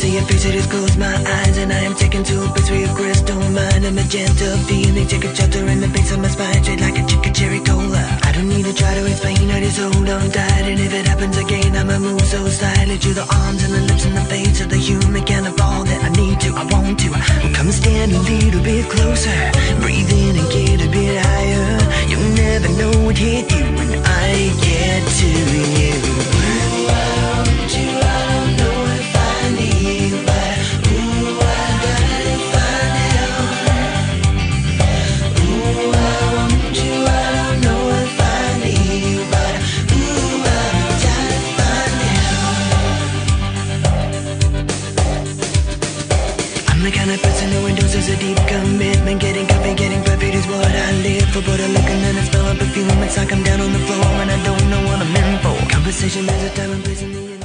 see your face, I just close my eyes, and I am taken to a place where your crystal mind, a magenta feeling, take a shelter in the base of my spine, straight like a chicken cherry cola. I don't need to try to explain, I just hold on tight, and if it happens again, I'ma move so slightly to the arms and the lips and the face of the human kind of all that I need to, I want to. Come stand a little bit closer, breathe in and get a bit higher. You'll never know what hit you when I get to you. I'm the kind of person who endorses a deep commitment. Getting coffee, getting perfect is what I live for. But I look and then I smell a perfume. It's like I'm down on the floor and I don't know what I'm in for. Conversation, there's a time and place in the end.